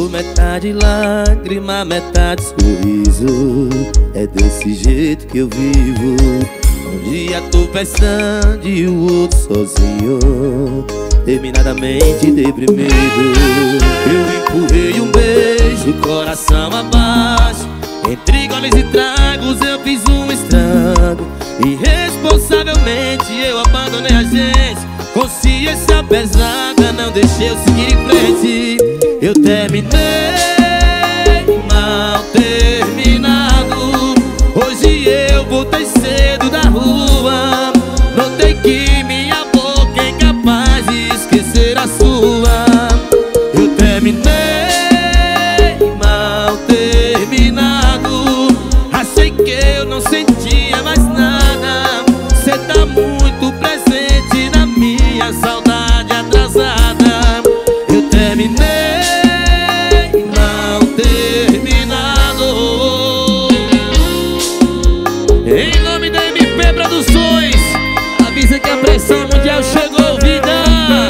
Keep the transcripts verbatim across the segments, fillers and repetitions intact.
metade lágrima, metade sorriso. É desse jeito que eu vivo. Um dia tô pensando e o outro sozinho, terminadamente deprimido. Eu empurrei um beijo, coração abaixo. Entre goles e tragos eu fiz um estrago. Irresponsavelmente eu abandonei a gente. Consciência pesada, não deixei eu seguir em frente. Eu terminei mal terminado. Hoje eu voltei cedo da rua. Notei que minha boca é incapaz de esquecer a sua. Eu terminei mal terminado. Achei que eu não sentia mais nada. Cê tá muito presente na minha saudade atrasada. Eu terminei mal terminado. Em nome da M P Produções, avisa que a pressão mundial chegou, vida.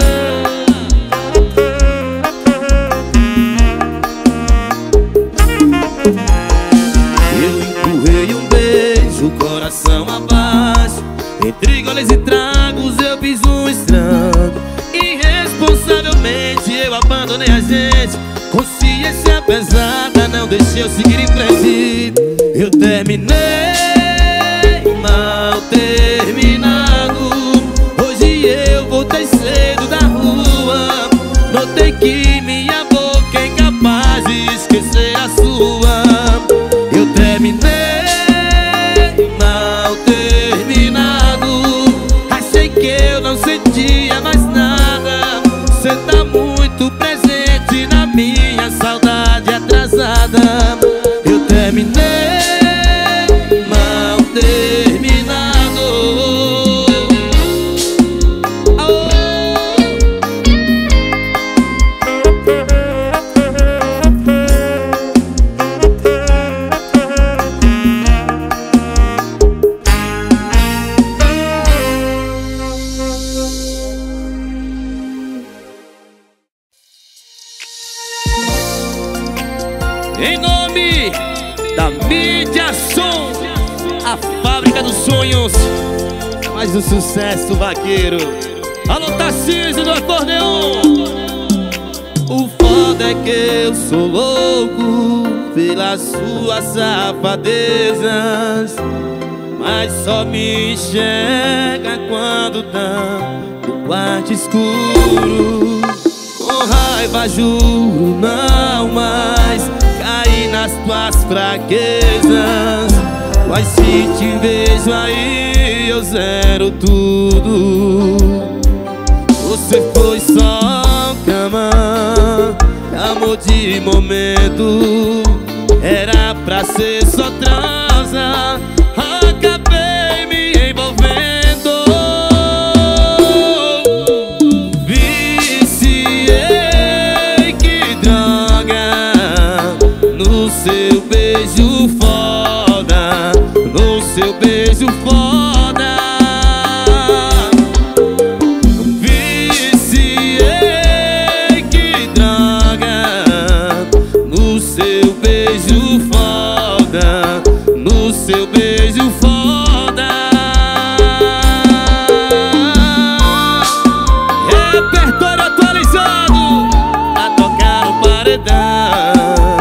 Eu empurrei um beijo, coração abaixo. Entre goles e tragos eu fiz um estrago. Irresponsavelmente eu abandonei a gente. Consciência pesada, não deixei eu seguir em frente. Eu terminei mal terminado. Hoje eu voltei cedo da rua. Notei que minha boca é incapaz de esquecer a sua. Eu terminei mal terminado. Achei que eu não sentia mais nada. Cê tá muito presente na minha saudade atrasada. Eu terminei mal terminado. Oh. Em nome da Mídia Som, a fábrica dos sonhos, mais um sucesso vaqueiro. Alô, Tarcísio do acordeon. O foda é que eu sou louco pelas suas safadezas, mas só me enxerga quando tá no quarto escuro. Com raiva juro não mais cair nas tuas fraquezas. Mas se te vejo aí eu zero tudo. Você foi só cama, amor de momento. Era pra ser só transa, acabei me envolvendo. Viciei, que droga, no seu beijo foda, no seu beijo foda. Viciei, que droga, no seu beijo foda, no seu beijo foda. Repertório atualizado a tocar no paredão.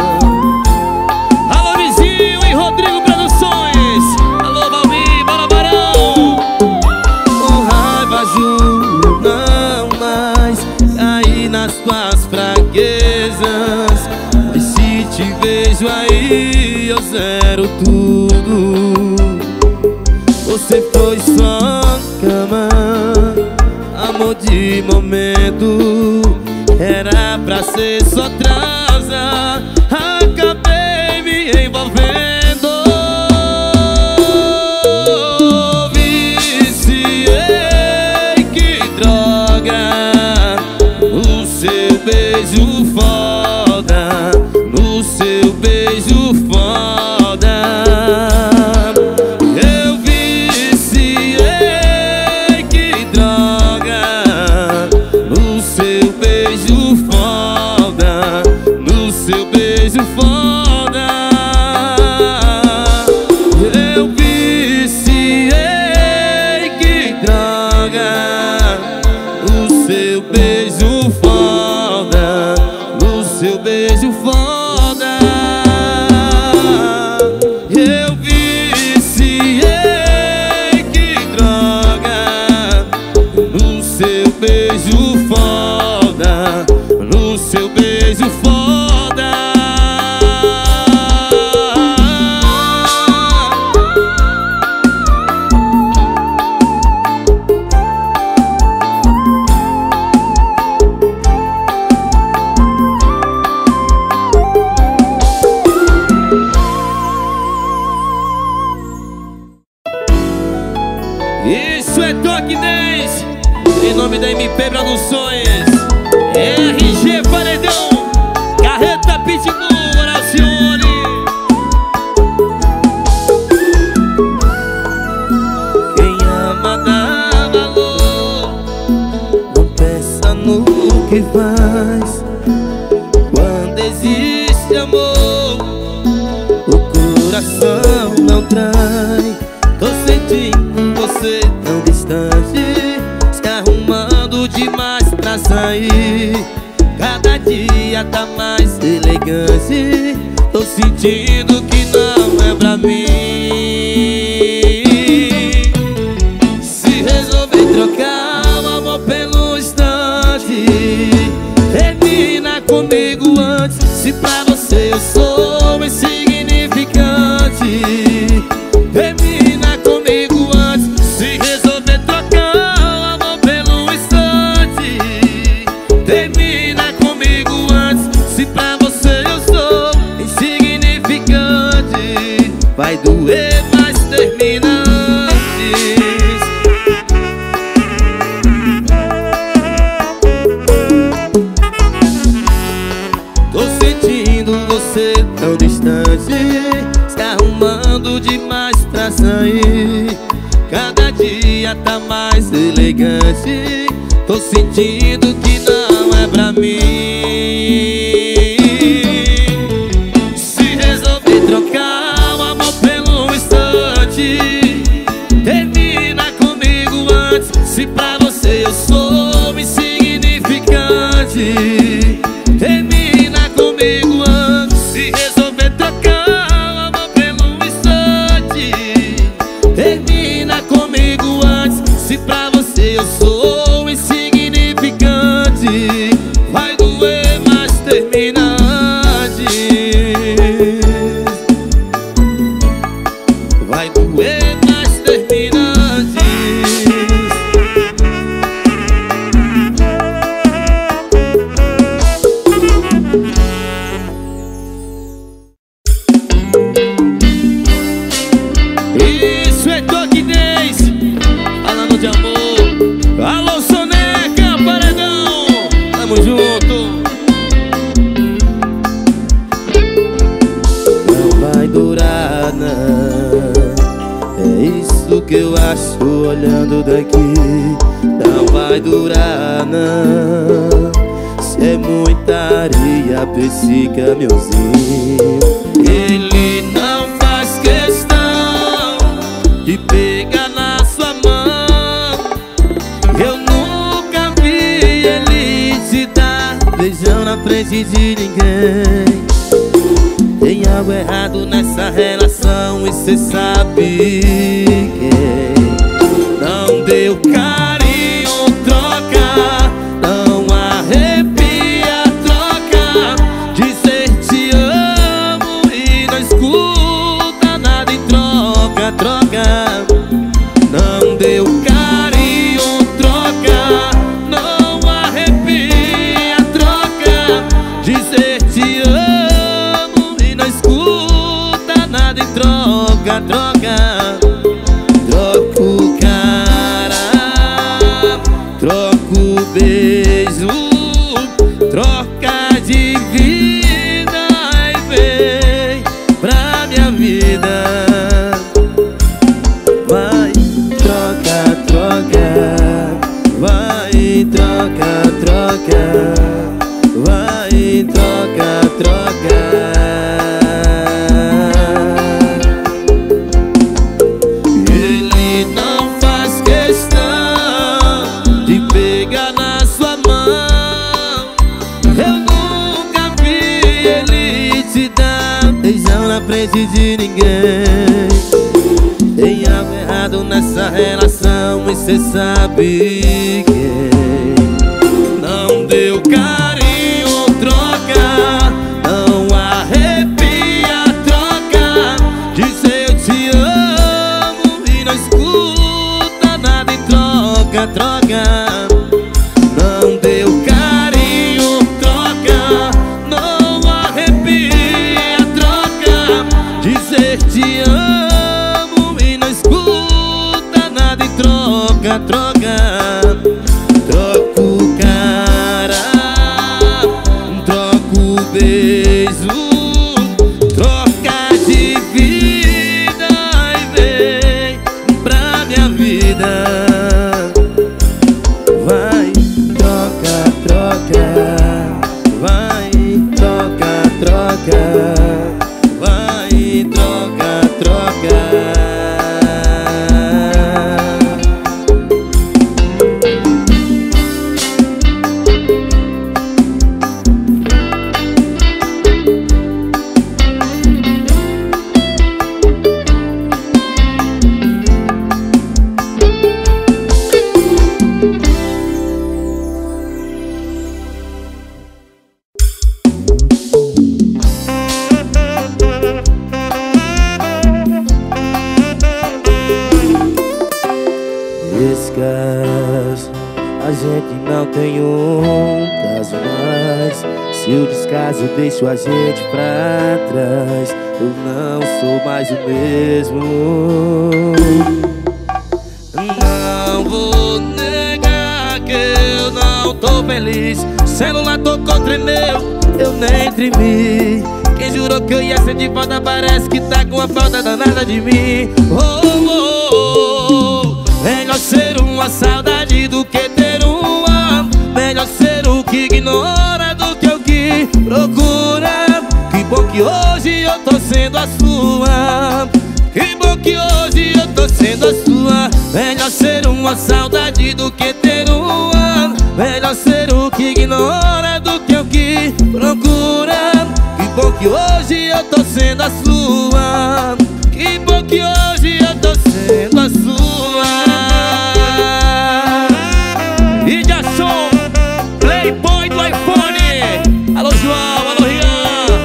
Alô, Vizinho e Rodrigo Produções. Alô, Valmir, Balabarão. Com raiva juro não mais cair nas tuas fraquezas. E se te vejo aí eu zero tudo. Você foi só cama, amor de momento. Era pra ser só transa, acabei me envolvendo. Viciei, que droga, no seu beijo foda, no seu beijo foda. Eu viciei, que droga, no seu beijo foda, beijo foda, no seu beijo foda. Eu viciei, que droga, no seu beijo foda, no seu beijo foda. Isso é Toque dez, em nome da M P Produções, R G Paredão, Carreta Pitbull, Oracione. Quem ama dá valor, não pensa no que faz. Quando existe amor, o coração não trai. Tô sentindo você tão distante, se arrumando demais pra sair. Cada dia tá mais elegante, tô sentindo que não é pra mim. Se resolver trocar o amor pelo instante, termina comigo antes. Se pra você eu sou insignificante, termina comigo antes. Se resolver trocar o amor pelo instante, termina comigo antes. Se pra você eu sou insignificante, vai doer, mas termina antes. Tô sentindo você tão distante, se arrumando demais pra sair. Cada dia tá mais elegante, tô sentindo que não é pra mim. Se resolver trocar o amor pelo instante, termina comigo antes. Se pra você eu sou insignificante, termina comigo antes. Se resolver trocar o amor pelo instante, termina comigo antes. Se pra você eu sou insignificante, vai doer, mas termina antes. Vai doer, mas termina antes. Isso é Toque dez, falando de amor. Alô, Soneca, Paredão, tamo junto. Não vai durar, não, é isso que eu acho olhando daqui. Não vai durar, não, se é muita areia pra esse caminhãozinho. Ele não faz questão de pegar na sua mão. Eu nunca vi ele te dar beijão na frente de ninguém. Tem algo errado nessa relação e cê sabe quem. Não deu carinho, troca. Não arrepia, troca. Dizer te amo e não escuta nada em troca, troca. Não deu carinho, troca. Não arrepia, troca. Dizer te amo e não escuta nada em troca, troca. Troca o cara, troca o beijo, troca de vida e vem pra minha vida. Vai, troca, troca. Vai, troca, troca. Vai, troca, troca. Ele não faz questão de pegar na sua mão. não na frente de ninguém. Tem algo errado nessa relação e cê sabe quem. Não deu carinho, troca. Não arrepia, troca. Dizer eu te amo e não escuta nada em troca, troca. Não deu carinho, troca. Não arrepia, troca. Dizer te amo e não escuta nada em troca, troca. Troca o cara, troca o beijo, troca de vida e vem pra minha vida. Vai, troca, troca. Vai, troca, troca. Vai, troca, troca. Esse caso, a gente não tem um caso mais. Se o descaso deixa a gente pra trás, eu não sou mais o mesmo. Não vou negar que eu não tô feliz. Celular tocou, tremeu, eu nem tremi. Quem jurou que eu ia ser de volta parece que tá com a falta danada de mim. Oh, oh, oh. Melhor ser uma saudade do que ter uma. Melhor ser o que ignora do que o que procura. Que bom que hoje eu tô sendo a sua. Que bom que hoje eu tô sendo a sua. Melhor ser uma saudade do que ter uma. Melhor ser o que ignora do que o que procura. Que bom que hoje eu tô sendo a sua. Que bom que hoje eu tô sendo a sua. E já sou Playboy do iPhone. Alô João, alô Rian.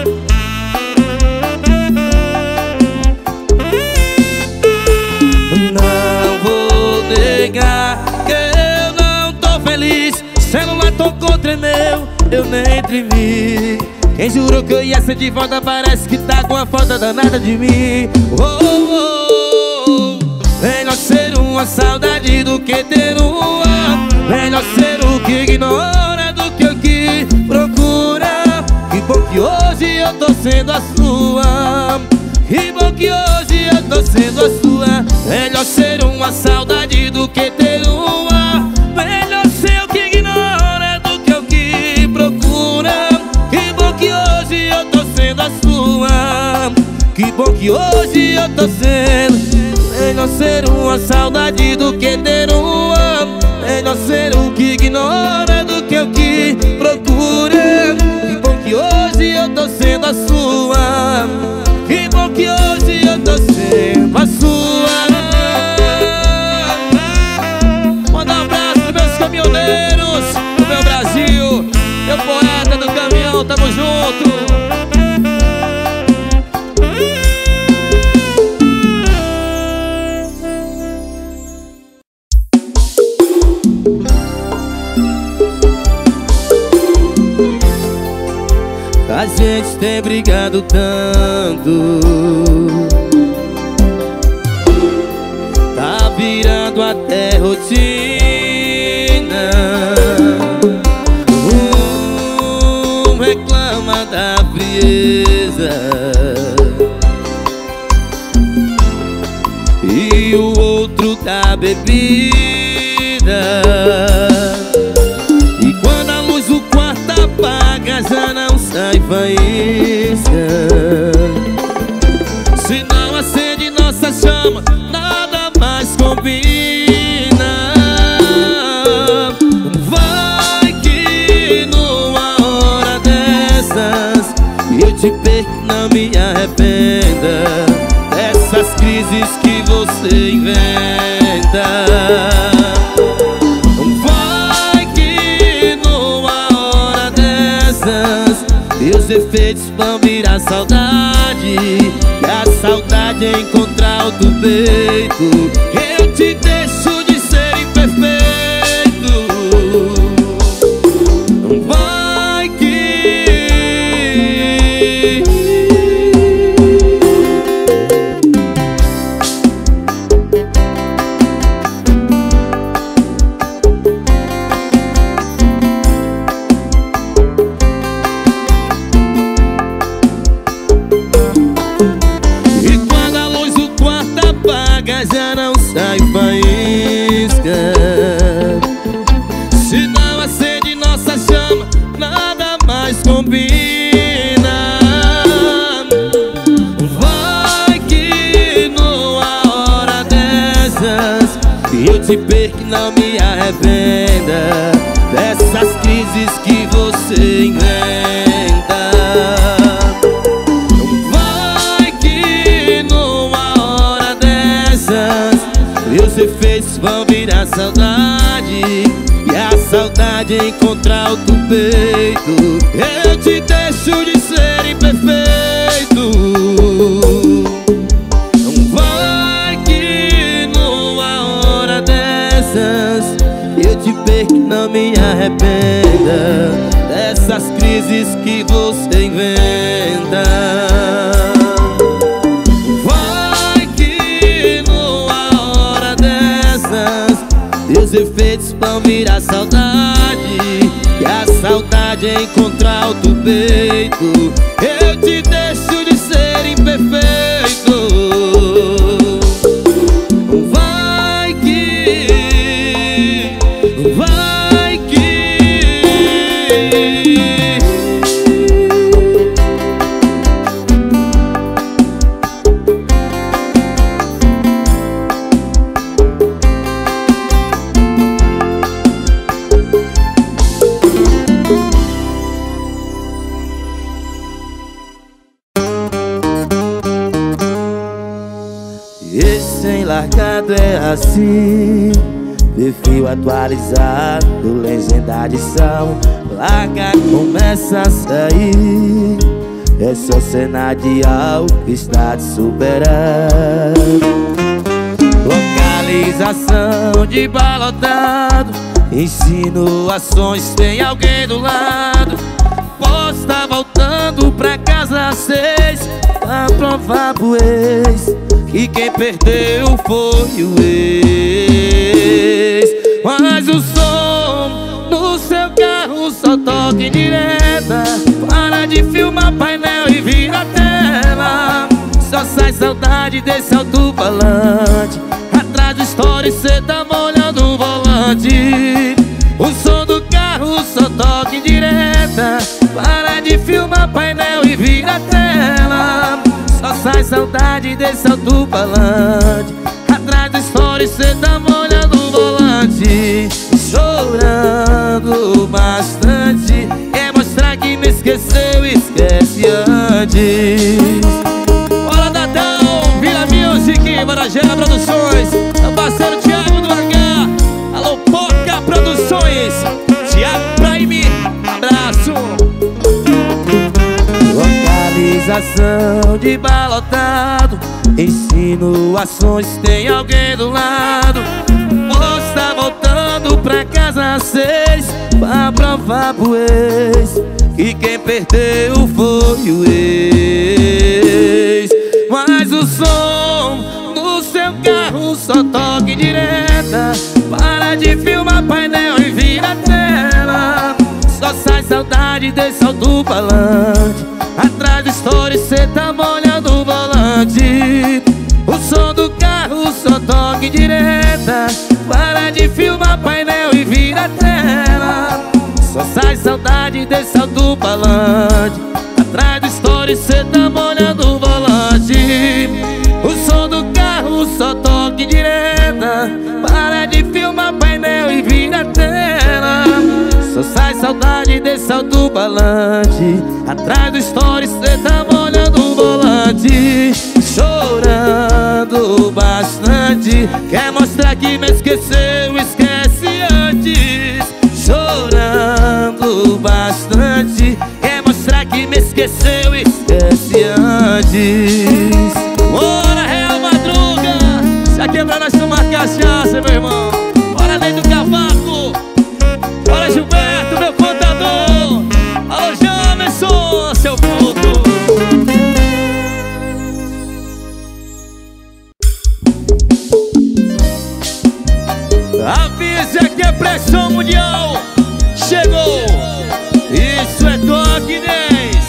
Não vou negar que eu não tô feliz. Celular tocou, tremeu, eu nem tremi. Quem jurou que eu ia ser de volta parece que tá com a falta danada de mim. Oh, oh, oh. Melhor ser uma saudade do que ter uma. Melhor ser o que ignora do que o que procura. Que bom que hoje eu tô sendo a sua. Que bom que hoje eu tô sendo a sua. Melhor ser uma saudade do que ter uma. Melhor ser o que ignora do que o que procura. Que bom que hoje eu tô sendo a sua. Que bom que hoje eu tô sendo. Melhor ser uma saudade do que ter uma. Melhor ser o que ignora do que o que procura. Que bom que hoje eu tô sendo a sua. Que bom que hoje eu tô sendo a sua. Manda um abraço pros meus caminhoneiros do meu Brasil. Meu poeta do caminhão, tamo junto. A gente tem brigado tanto, tá virando até rotina. Um reclama da frieza e o outro da bebida. E quando a luz do quarto apaga, já não sai faísca. Se não acende nossa chama, nada mais combina. Vai que numa hora dessas eu te perco, não me arrependa dessas crises que você inventa. Vai que numa hora dessas teus efeitos vão virar saudade, e a saudade encontrar o teu peito. Eu te deixo de ser imperfeito. Vai que e quando a luz do quarto apaga, já não sai faísca. Se não acende nossa chama, nada mais combina. Vai que numa hora dessas eu te perco, não me arrependa dessas crises que você inventa. Vai que numa hora dessas meus efeitos vão virar saudade, e a saudade encontrar o teu peito. Eu te deixo de ser imperfeito. Vai que numa hora dessas eu te perco, não me arrependa dessas crises que você inventa. Vai que numa hora dessas teus efeitos vão virar saudade, e a saudade encontrar o teu peito. Eu te deixo de ser imperfeito. Vai que, vai que esse largado é assim, perfil atualizado, legenda adição, placa começa a sair. É só cena de algo que está te superando. Localização de balotado, insinuações, tem alguém do lado. Posso estar voltando pra casa às seis, pra provar pro ex que quem perdeu foi o ex. Mas o som no seu carro só toca em direta. Para de filmar painel e vira a tela. Só sai saudade desse alto-falante. Atrás do story cê tá molhando o volante. O som do carro só toca em direta. Para de filmar painel e vira a tela. Só sai saudade desse alto-falante. Atrás do story cê tá molhando o volante. Chorando bastante, quer mostrar que me esqueceu, esquece antes. Bora Datão, Vila Music, Varajela Produções, meu parceiro Thiago do H. Alô Poca Produções, Thiago Prime, abraço. Localização de balotado, insinuações, tem alguém do lado. Posso estar voltando pra casa às seis, pra provar pro ex que quem perdeu foi o ex. Mas o som no seu carro só toca em direta. Para de filmar painel e vira a tela. Só sai saudade desse alto-falante. Atrás do story cê tá molhando o volante. O som do carro só toca em direta. Para de filmar painel e vira a tela. Só sai saudade desse alto-falante. Atrás do story cê tá molhando o volante. O som do carro só toca em direta. Para de filmar painel e vira a tela. só sai saudade desse alto-falante. Atrás do story cê tá molhando o volante, chorando bastante. Quer mostrar que me esqueceu, esquece antes. Chorando bastante. Quer mostrar que me esqueceu, esquece antes. Bora, Real Madruga, se aqui é pra nós tomar cachaça, meu irmão. Bora dentro do cavaco. Bora, Gilberto, meu contador. Alô, Jamerson, seu puto. Avisa que a pressão mundial chegou. Isso é toque dez.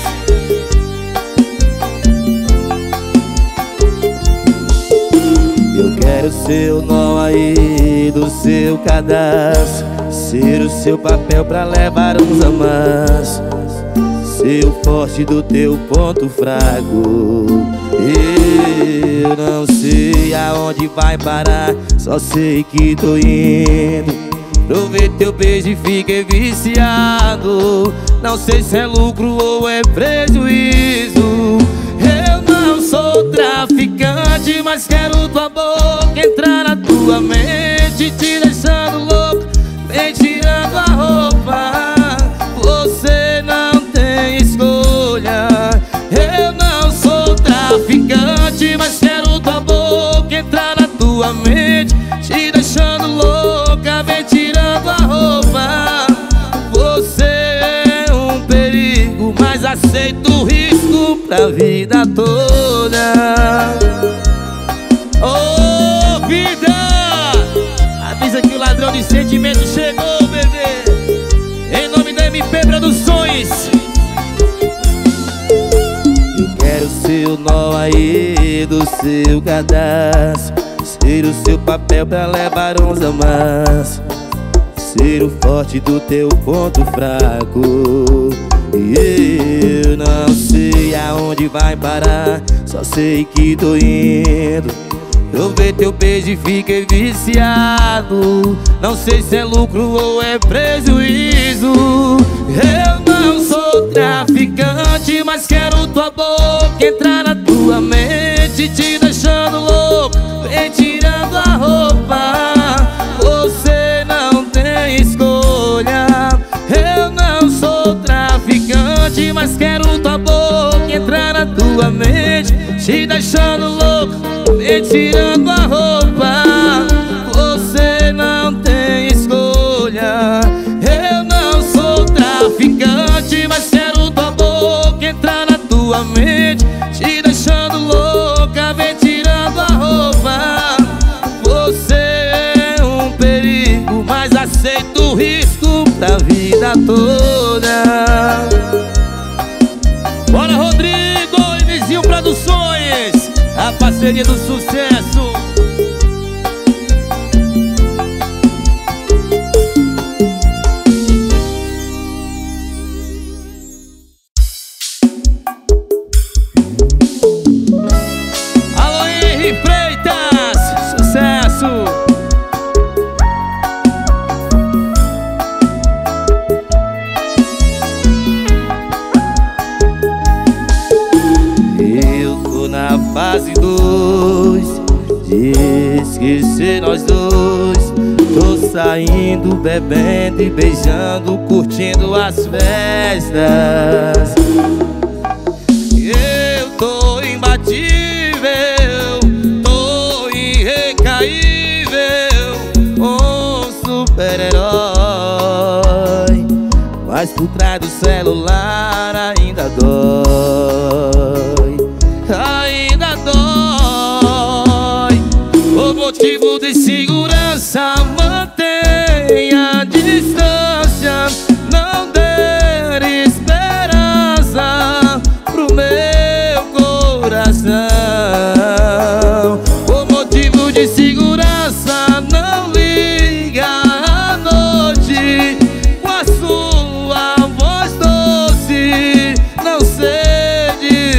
Eu quero ser o nó aí do seu cadastro, ser o seu papel pra levar uns amassos, ser o forte do teu ponto fraco. Eu não sei aonde vai parar, só sei que tô indo. Provei teu beijo e fiquei viciado. Não sei se é lucro ou é prejuízo. Eu não sou traficante, mas quero tua boca entrar na tua mente, te deixando louco, vem tirando a roupa. Você não tem escolha. Eu não sou traficante, mas quero tua boca entrar na tua mente, te deixando louca, vem tirando a roupa. Você é um perigo, mas aceito o risco pra vida toda. Ô, oh, vida, avisa que o ladrão de sentimento chegou, bebê. Em nome da M P Produções. Eu quero ser o nó aí do seu cadastro, ser o seu papel pra levar uns amassos, ser o forte do teu ponto fraco. E eu não sei aonde vai parar, só sei que tô indo. Eu vi teu beijo e fiquei viciado. Não sei se é lucro ou é prejuízo. Eu não sou traficante, mas quero tua boca entrar na tua mente, te deixando louco, vem tirando a roupa. Você não tem escolha. Eu não sou traficante, mas quero tua boca entrar na tua mente, te deixando louco, vem tirando a roupa. Você não tem escolha. Eu não sou traficante, mas quero tua boca entrar na tua mente, te deixando louca, vem tirando a roupa. Você é um perigo, mas aceito o risco pra vida toda. Bora, Rodrigo e Vizinho Produções, a parceria do sucesso. Alô, Henri Freitas, sucesso. Eu tô na fase dois de esquecer nós dois. Tô saindo, bebendo e beijando, curtindo as festas. Eu tô imbatível, tô irrecaível, um super-herói. Mas por trás do celular ainda dói, ainda dói. O motivo de segurança, mantenha a distância, não dê esperança pro meu coração. O motivo de segurança, não liga à noite com a sua voz doce, não sei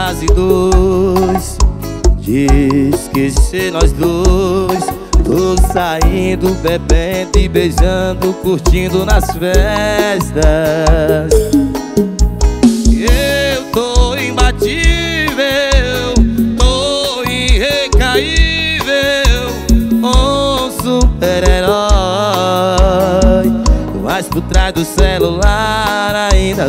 fase dois, de esquecer nós dois. Tô saindo, bebendo e beijando, curtindo nas festas. Eu tô imbatível, tô irrecaível, um super-herói, mas por trás do celular ainda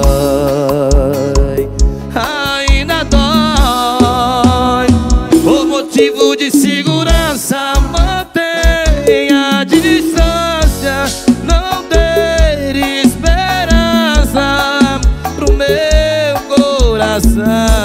dói, ainda dói. Por motivo de segurança, mantenha a distância, não dê esperança pro meu coração.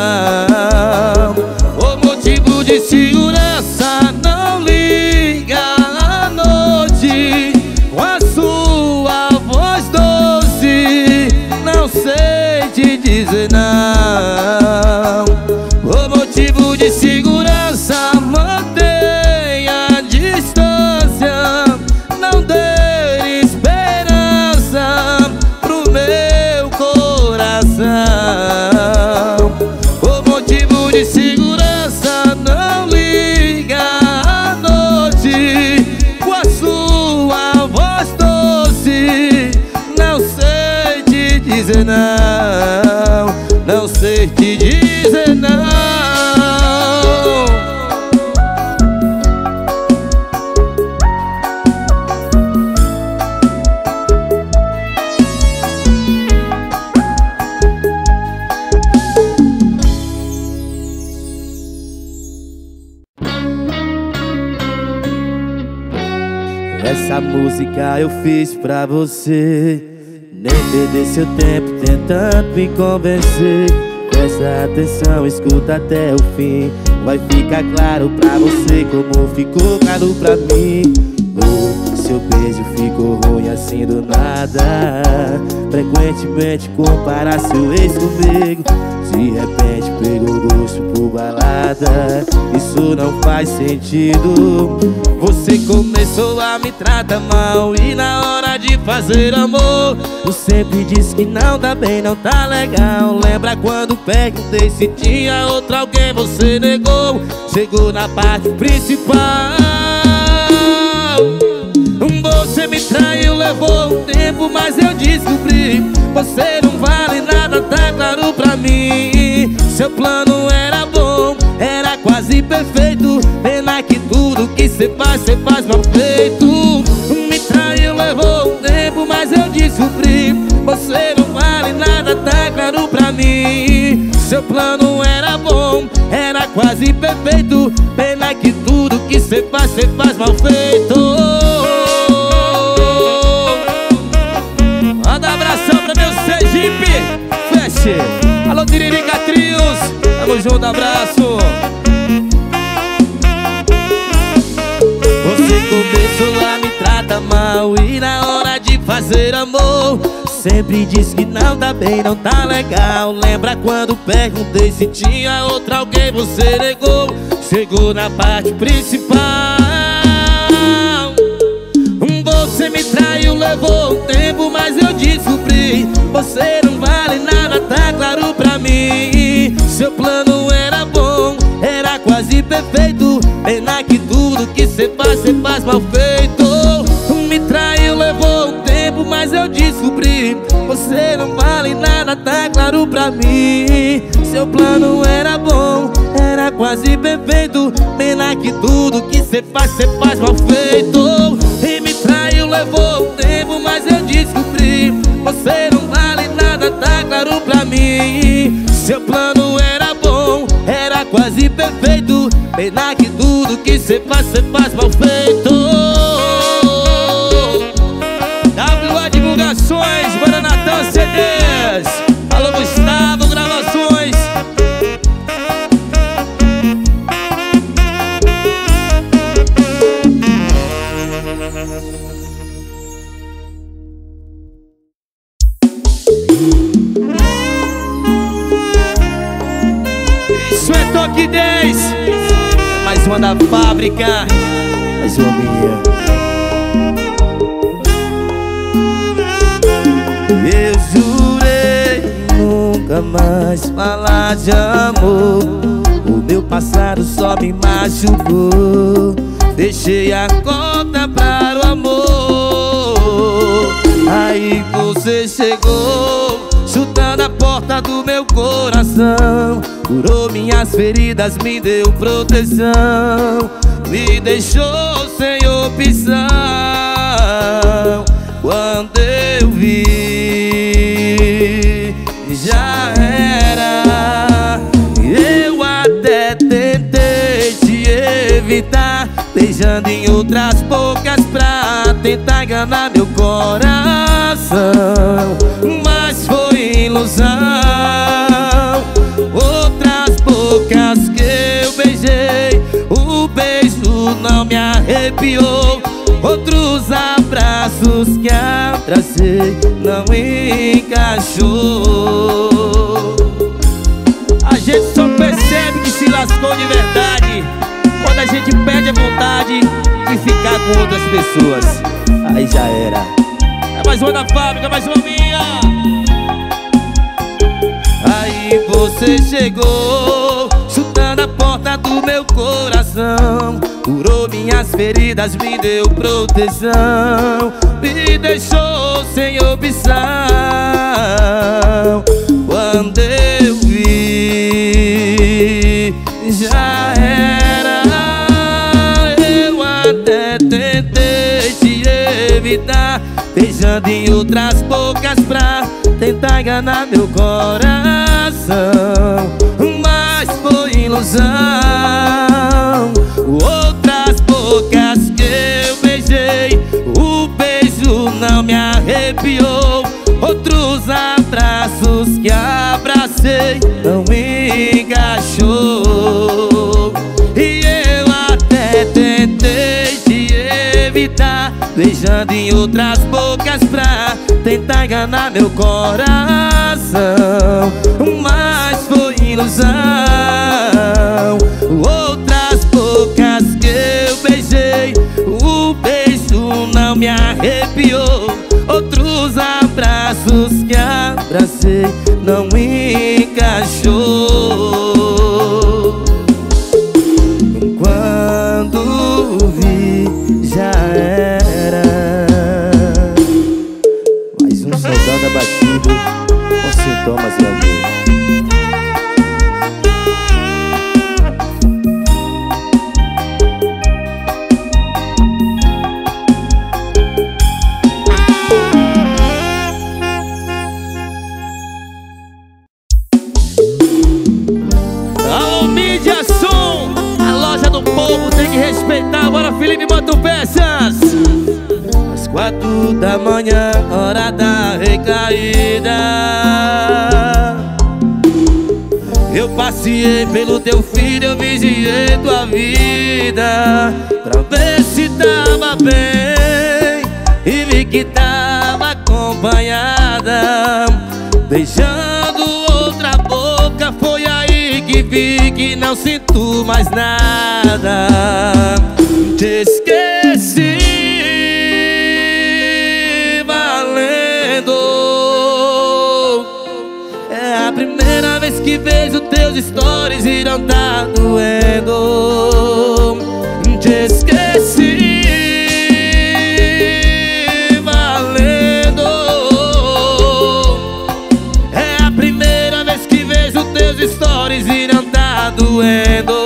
Por motivo de segurança, não liga à noite com a sua voz doce, não sei te dizer não. Por motivo de segurança, mantenha a distância, não dê esperança pro meu coração. Por motivo de segurança, não liga à noite com a sua voz doce, não sei te dizer não, não sei te dizer não. Essa música eu fiz pra você, nem perder seu tempo tentando me convencer. Presta atenção, escuta até o fim, vai ficar claro pra você como ficou claro pra mim. Oh, seu beijo ficou ruim assim do nada, frequentemente compara seu ex comigo. De repente pegou gosto por balada, isso não faz sentido. Você começou a me tratar mal e na hora de fazer amor você sempre diz que não tá bem, não tá legal. Lembra quando perguntei se tinha outro alguém, você negou. Chegou na parte principal, você me traiu, levou um tempo, mas eu descobri, você não vale nada, tá claro pra mim. Seu plano era bom, era quase perfeito, pena que tudo que cê faz, cê faz mal feito. Me traiu, levou um tempo, mas eu descobri, você não vale nada, tá claro pra mim. Seu plano era bom, era quase perfeito, pena que tudo que cê faz, cê faz mal feito. Manda abração pra meu Sergipe, feche. Alô, Tiririca Trios, tamo junto, abraço. Você começou a me tratar mal e na hora de fazer amor sempre diz que não tá bem, não tá legal. Lembra quando perguntei se tinha outro alguém, você negou. Chegou na parte principal, você me traiu, levou um tempo, mas eu descobri, você não vale nada, tá claro pra mim. Seu plano era bom, era quase perfeito, pena que tudo que cê faz, cê faz mal feito. Me traiu, levou um tempo, mas eu descobri, você não vale nada, tá claro pra mim. Seu plano era bom, era quase perfeito, pena que tudo que cê faz, cê faz mal feito. E me traiu, levou um tempo, mas eu descobri, você não vale nada, tá claro pra mim. Seu plano era bom, era quase perfeito, pena que tudo que cê faz, cê faz mal feito. W A Divulgações, Guaranatã C Ds. Alô, Gustavo Gravações. Isso é Toque dez, é mais uma da fábrica, mais uma minha. Eu jurei nunca mais falar de amor. O meu passado só me machucou. Deixei a conta para o amor. Aí você chegou, chutando a porta do meu coração. Curou minhas feridas, me deu proteção. Me deixou sem opção. Quando eu vi, já era. Eu até tentei te evitar, beijando em outras bocas pra tentar enganar meu coração. Mas foi ilusão. Outras bocas que eu beijei, o beijo não me arrepiou. Outros abraços que abracei não encaixou. A gente só percebe que se lascou de verdade quando a gente perde a vontade de ficar com outras pessoas. Aí já era. É mais uma da fábrica, mais uma minha. Aí você chegou, chutando a porta do meu coração. Curou minhas feridas, me deu proteção. Me deixou sem opção. Quando eu vi, já era. Eu até tentei te evitar, beijando em outras bocas pra tentar enganar meu coração. Mas foi ilusão. Outras bocas que eu beijei, o beijo não me arrepiou. Outros abraços que abracei não encaixou. E eu até tentei te evitar, beijando em outras bocas pra tentar enganar meu coração. Mas foi ilusão. Outras bocas que eu beijei, o beijo não me arrepiou. Outros abraços que abracei não encaixou. Quando vi, já era. Mais um soldado abatido com sintomas de amor. Respeitar, bora Felipe, bota peças. Às quatro da manhã, hora da recaída, eu passei pelo teu filho, eu vigiei tua vida pra ver se tava bem, e vi que tava acompanhada, beijando outra boca. Foi aí que vi que não sinto mais nada. Te esqueci valendo. É a primeira vez que vejo teus stories e não tá doendo. Te esqueci valendo. É a primeira vez que vejo teus stories e não tá doendo.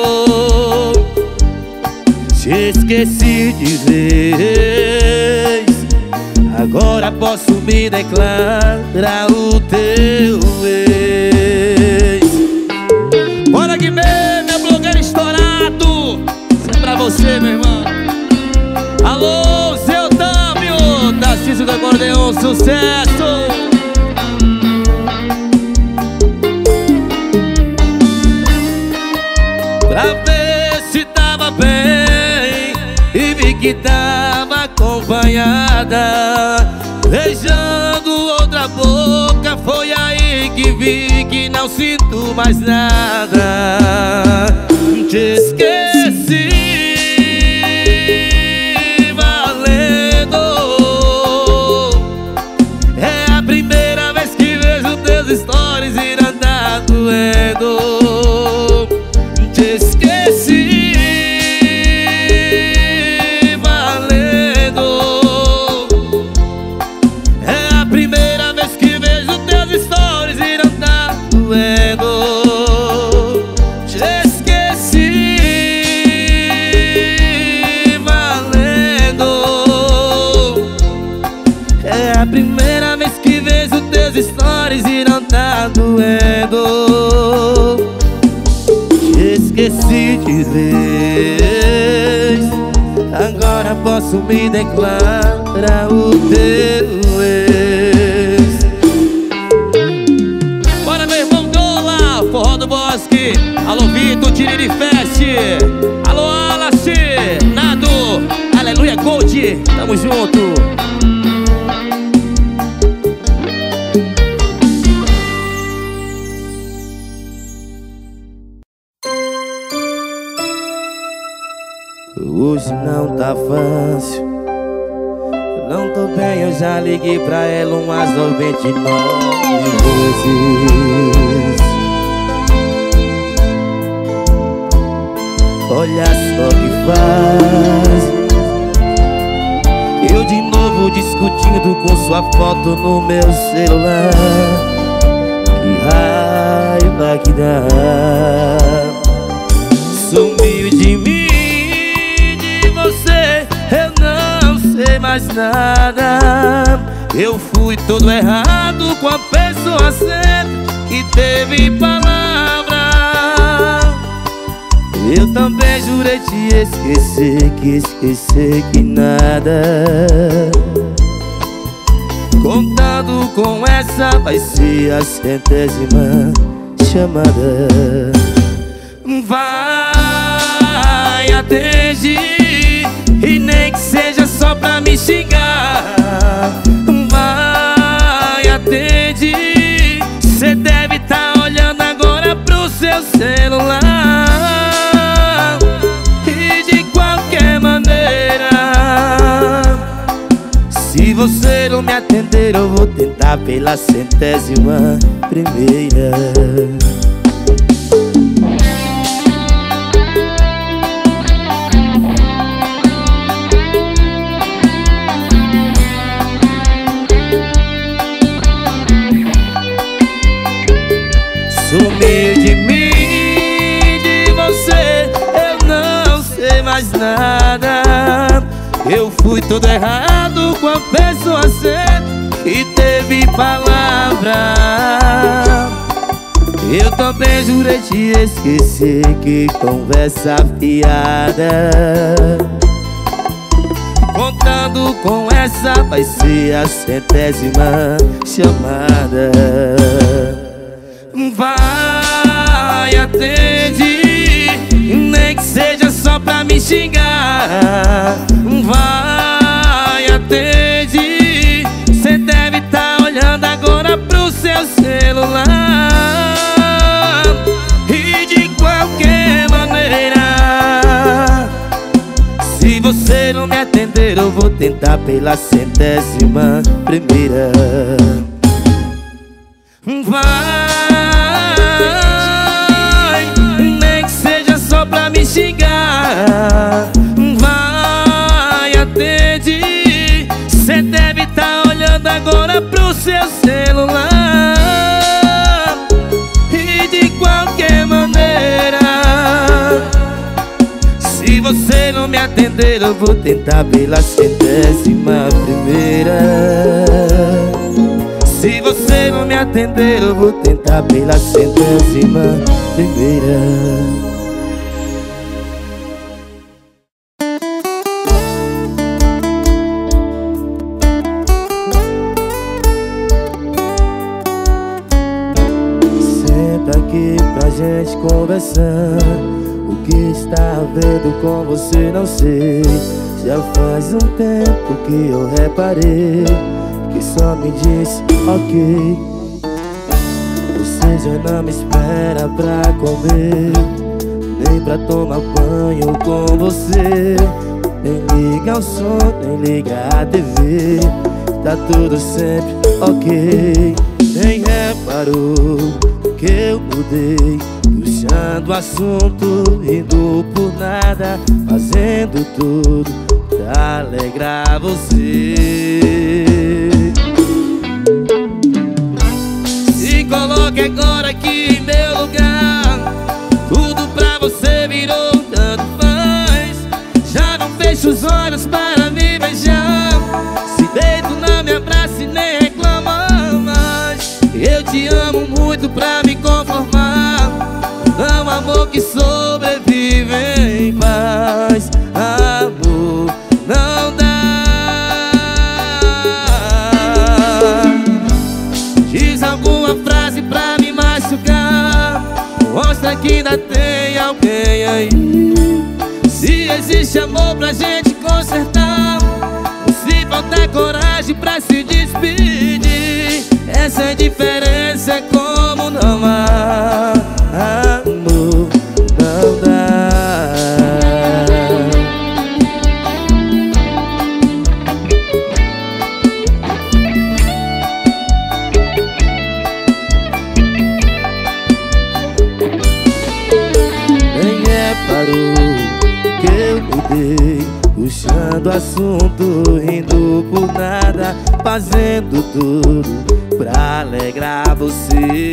Te esqueci de vez. Agora posso me declarar o teu ex. Bora que vem, meu blogueiro estourado. Isso é pra você, meu irmão. Alô, Zé Otávio, Tarcísio do Acordeon, sucesso. Pra ver se tava bem, e vi que tava acompanhada, beijando outra boca. Foi aí que vi que não sinto mais nada. Te esqueci valendo. É a primeira vez que vejo teus stories e não dá posso me declarar o teu ex. Bora, meu irmão Dola, Forró do Bosque. Alô, Vitor, Tiriri Fest. Alô, Wallace, Nado, Aleluia Gold. Tamo junto. Hoje não tá fácil, eu não tô bem, eu já liguei pra ela umas noventa e nove vezes. Olha só que faz, eu de novo discutindo com sua foto no meu celular. Que raiva que dá, sumiu de mim. Eu não sei mais nada. Eu fui todo errado com a pessoa certa que teve palavra. Eu também jurei te esquecer, que esquecer que nada. Contando com essa vai ser a centésima chamada. Vai, atende, e nem que seja só pra me xingar. Vai, atende, cê deve tá olhando agora pro seu celular. E de qualquer maneira, se você não me atender, eu vou tentar pela centésima primeira. Sumiu de mim, de você, eu não sei mais nada. Eu fui todo errado com a pessoa certa e teve palavra. Eu também jurei te esquecer, que conversa fiada. Contando com essa vai ser a centésima chamada. Vai, atende, nem que seja só pra me xingar. Vai, atende, cê deve tá olhando agora pro seu celular. E de qualquer maneira, se você não me atender, eu vou tentar pela centésima primeira. Vai, nem que seja só pra me xingar. Vai, atende, cê deve tá olhando agora pro seu celular. E de qualquer maneira, se você não me atender, eu vou tentar pela centésima primeira. Se você não me atender, eu vou tentar pela centésima primeira. Senta aqui pra gente conversar. O que está vendo com você não sei. Já faz um tempo que eu reparei que só me disse ok. Você já não me espera pra comer, nem pra tomar banho com você. Nem liga o som, nem liga a T V. Tá tudo sempre ok. Nem reparou que eu mudei, puxando o assunto, indo por nada, fazendo tudo pra alegrar você. Se coloque agora aqui em meu lugar. Tudo pra você virou um tanto faz. Já não fecho os olhos para me beijar. Se deito, não me abraça e nem reclama mais. Eu te amo muito pra me conformar. É um amor que sobrevive em paz. Amor, não dá que ainda tem alguém aí. Se existe amor pra gente consertar, se faltar coragem pra se despedir, essa diferença é como não há amor, não dá. Nem reparou que eu mudei, puxando assunto, rindo por nada, fazendo tudo pra alegrar você.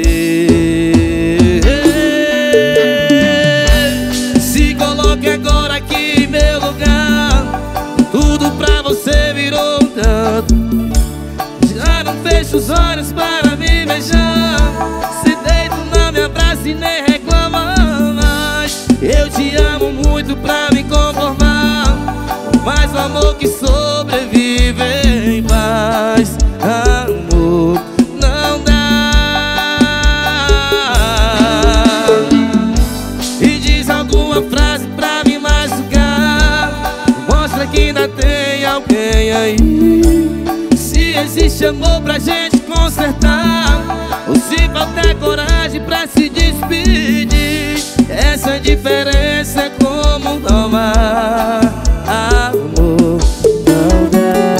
Se coloque agora aqui em meu lugar, tudo pra você virou um tanto. Já não fecho os olhos para me beijar, se deito, não me abraça e nem reclama mais. Eu te amo muito pra me conformar, mas o amor que sobrevive em paz, amor, não dá. E diz alguma frase pra me machucar, mostra que ainda tem alguém aí. Se existe amor pra gente consertar, ou se faltar coragem pra se despedir, essa diferença é como não há amor, não dá.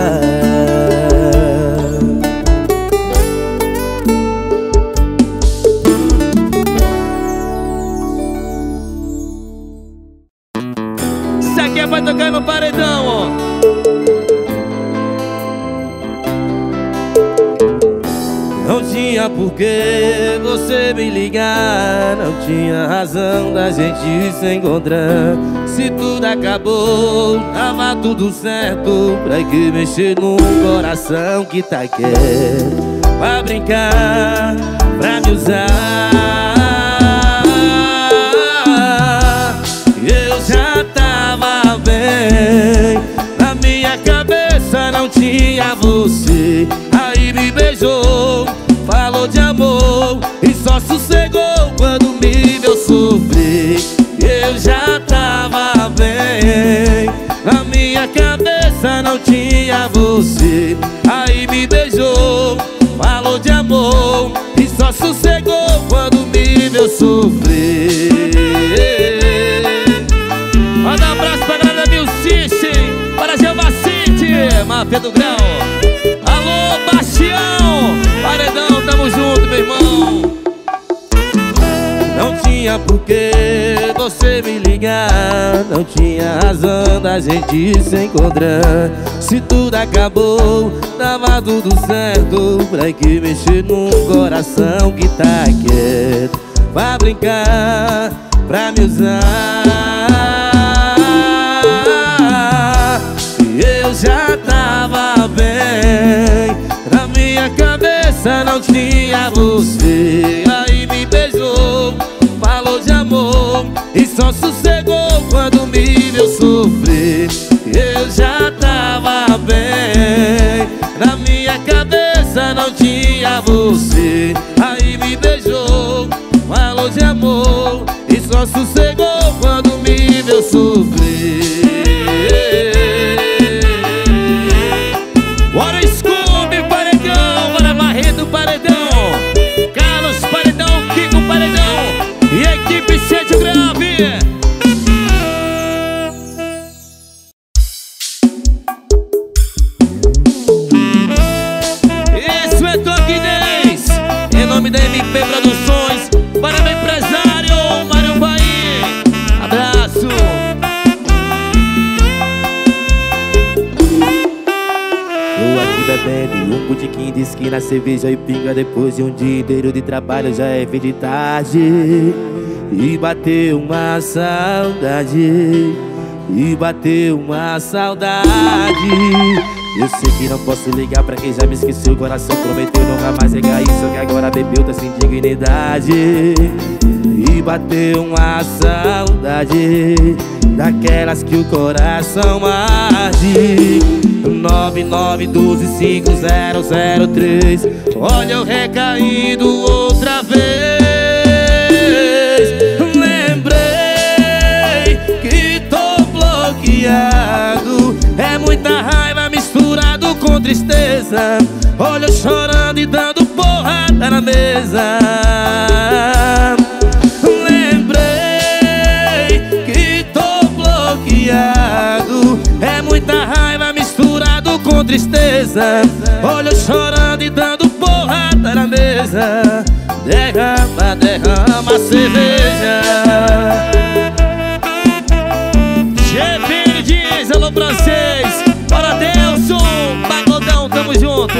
Isso aqui é pra tocar no paredão, ó. Não tinha por que você me ligar, não tinha razão da gente se encontrar. Se tudo acabou, tava tudo certo, pra que mexer num coração que tá quieto? Pra brincar, pra me usar. Eu já tava bem, na minha cabeça não tinha você. Aí me beijou, falou de amor e só sossegou quando me viu sofrer. Eu já tava bem, na minha cabeça não tinha você. Aí me beijou, falou de amor e só sossegou quando me viu sofrer. Manda um abraço pra galera da Milcice, para Gelvacite, Máfia do Grau. Alô, Bastião, paredão, tamo junto, meu irmão. Não tinha por que você me ligar, não tinha razão da gente se encontrar. Se tudo acabou, tava tudo certo, pra que mexer num coração que tá quieto? Pra brincar, pra me usar. Eu já tava bem, na minha cabeça não tinha você. Aí me beijou, falou de amor e só sossegou quando me viu sofrer. Eu já tava bem, na minha cabeça não tinha você. Aí me beijou, falou de amor e só sossegou quando me viu sofrer. Bora Scooby, paredão, bora Barreto, paredão, Carlos, paredão, Kiko, paredão e a equipe sete grave. Isso é Toque dez, em nome da M P Produções, para meu empresário Mário Bahia. Abraço. Tô aqui bebendo um botiquim de esquina, cerveja e pinga. Depois de um dia inteiro de trabalho já é fim de tarde. E bateu uma saudade, e bateu uma saudade. Eu sei que não posso ligar pra quem já me esqueceu. O coração prometeu nunca mais regar isso, só que agora bebeu, tá sem dignidade. E bateu uma saudade, daquelas que o coração arde. Nove nove um dois cinco zero zero três. Olha eu recaindo outra vez. muita raiva misturado com tristeza. Olho chorando e dando porrada na mesa. Lembrei que tô bloqueado. É muita raiva misturado com tristeza. Olho chorando e dando porrada na mesa. Derrama, derrama a cerveja. G P diz, alô francês. Bora Delson, Pagodão, tamo junto.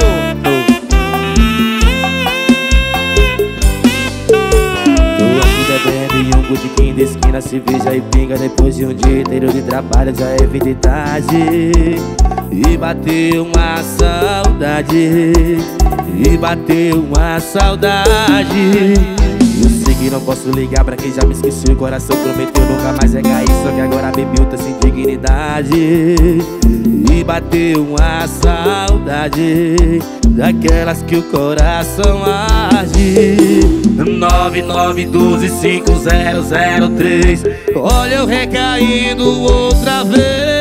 Tô aqui bebendo e um botiquim da esquina, cerveja e pinga. Depois de um dia inteiro de trabalho já é vida e tarde. E bateu uma saudade. E bateu uma saudade. Eu sei que não posso ligar pra quem já me esqueceu. O coração prometeu nunca mais é cair, só que agora bebeu, tá sem dignidade. E bateu uma saudade daquelas que o coração arde. Nove nove um dois cinco zero zero três. Olha eu recaindo outra vez.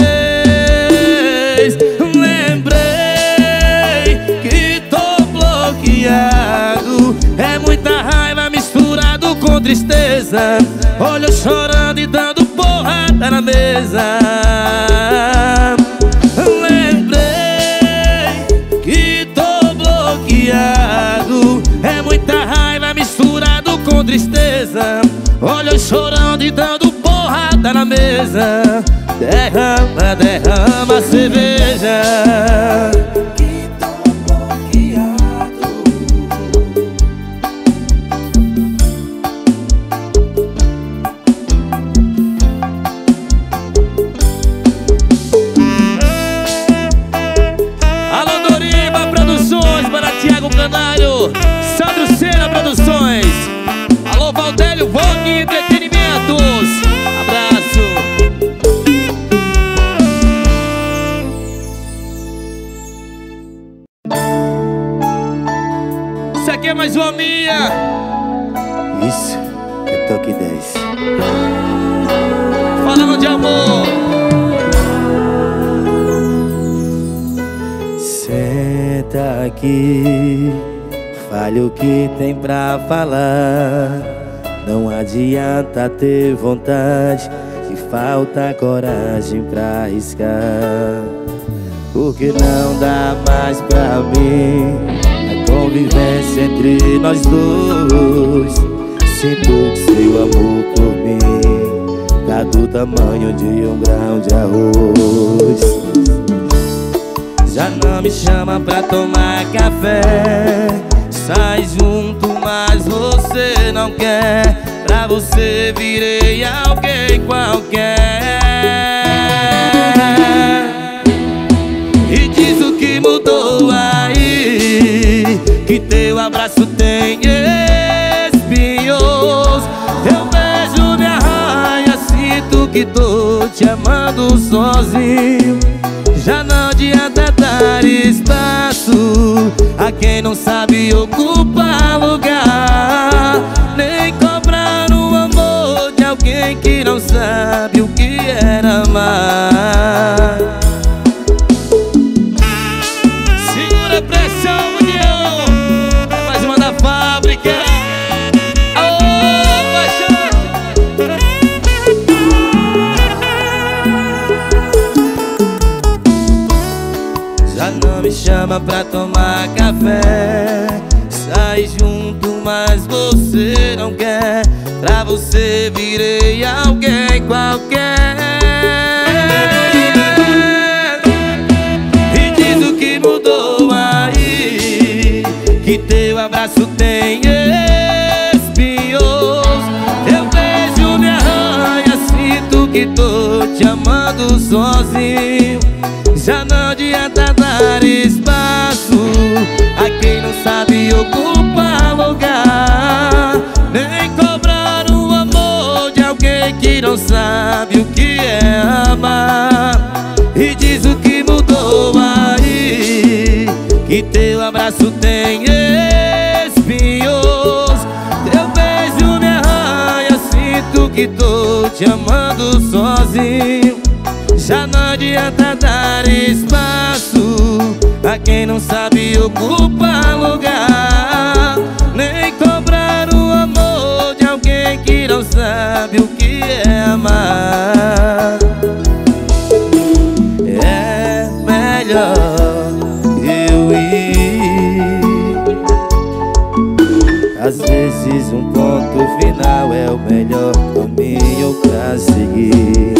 É muita raiva misturado com tristeza. Olho chorando e dando porrada na mesa. Lembrei que tô bloqueado. É muita raiva misturado com tristeza. Olho chorando e dando porrada na mesa. Derrama, derrama a cerveja. Sandro Cena Produções. Alô Valdélio Vogue Entretenimentos. Abraço. Isso aqui é mais uma minha. Isso é Toque dez. Falando de amor. Senta aqui, fale o que tem pra falar. Não adianta ter vontade e falta coragem pra arriscar. Porque não dá mais pra mim a convivência entre nós dois. Sinto que seu amor por mim tá do tamanho de um grão de arroz. Já não me chama pra tomar café. Sai junto, mas você não quer. Pra você virei alguém qualquer. E diz o que mudou aí, que teu abraço tem espinhos. Teu beijo me arranha, sinto que tô te amando sozinho. Já não adianta dar espaço a quem não sabe ocupar lugar, nem cobrar o amor de alguém que não sabe o que era amar. Segura a pressão, União. É mais uma da fábrica. Aô, paixão. Já não me chama pra tomar café. Sai junto, mas você não quer. Pra você virei alguém qualquer. E diz o que mudou aí, que teu abraço tem espinhos. Teu beijo me arranha, sinto que tô te amando sozinho. Já não adianta dar espaço a quem não sabe ocupar lugar, nem cobrar o amor de alguém que não sabe o que é amar. E diz o que mudou aí, que teu abraço tem espinhos. Teu beijo me arranha, sinto que tô te amando sozinho. Já não adianta dar espaço a quem não sabe ocupar lugar, nem cobrar o amor de alguém que não sabe o que é amar. É melhor eu ir. Às vezes um ponto final é o melhor caminho pra seguir.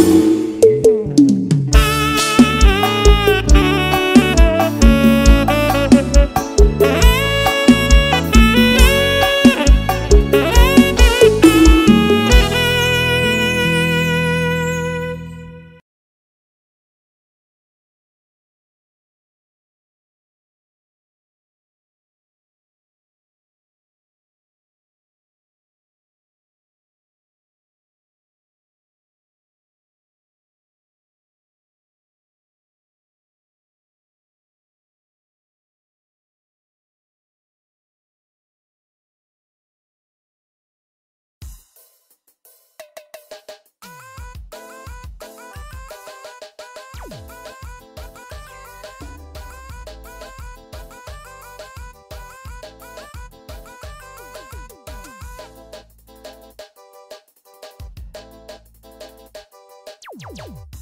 You